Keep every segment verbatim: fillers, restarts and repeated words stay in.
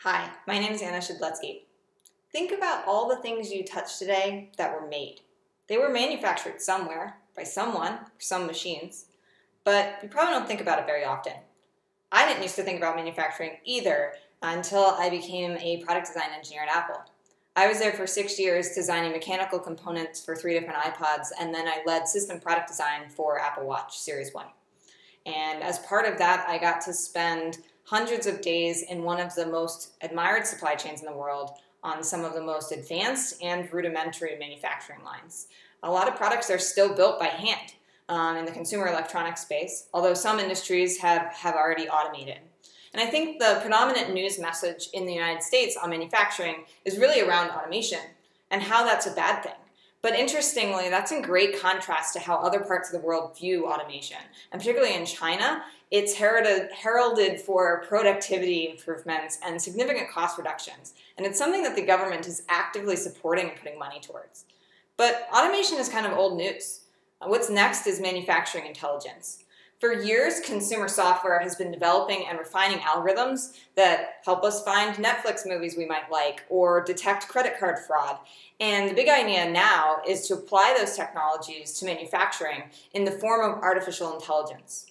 Hi, my name is Anna Shedletsky. Think about all the things you touched today that were made. They were manufactured somewhere, by someone, or some machines, but you probably don't think about it very often. I didn't used to think about manufacturing either until I became a product design engineer at Apple. I was there for six years designing mechanical components for three different iPods, and then I led system product design for Apple Watch Series one. And as part of that, I got to spend hundreds of days in one of the most admired supply chains in the world on some of the most advanced and rudimentary manufacturing lines. A lot of products are still built by hand um, in the consumer electronics space, although some industries have, have already automated. And I think the predominant news message in the United States on manufacturing is really around automation and how that's a bad thing. But interestingly, that's in great contrast to how other parts of the world view automation. And particularly in China, it's heralded, heralded for productivity improvements and significant cost reductions. And it's something that the government is actively supporting and putting money towards. But automation is kind of old news. What's next is manufacturing intelligence. For years, consumer software has been developing and refining algorithms that help us find Netflix movies we might like or detect credit card fraud. And the big idea now is to apply those technologies to manufacturing in the form of artificial intelligence.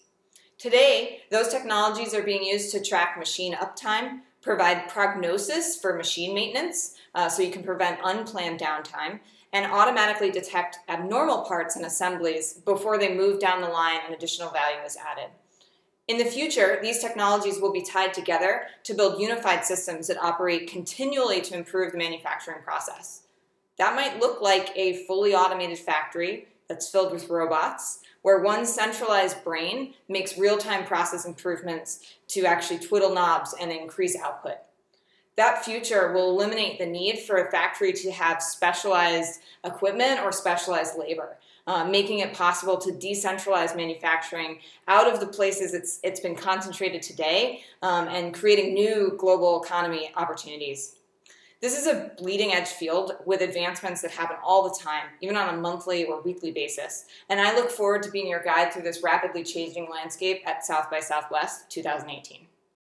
Today, those technologies are being used to track machine uptime, provide prognosis for machine maintenance, uh, so you can prevent unplanned downtime, and automatically detect abnormal parts and assemblies before they move down the line and additional value is added. In the future, these technologies will be tied together to build unified systems that operate continually to improve the manufacturing process. That might look like a fully automated factory that's filled with robots, where one centralized brain makes real-time process improvements to actually twiddle knobs and increase output. That future will eliminate the need for a factory to have specialized equipment or specialized labor, uh, making it possible to decentralize manufacturing out of the places it's, it's been concentrated today um, and creating new global economy opportunities. This is a bleeding edge field with advancements that happen all the time, even on a monthly or weekly basis. And I look forward to being your guide through this rapidly changing landscape at South by Southwest two thousand eighteen.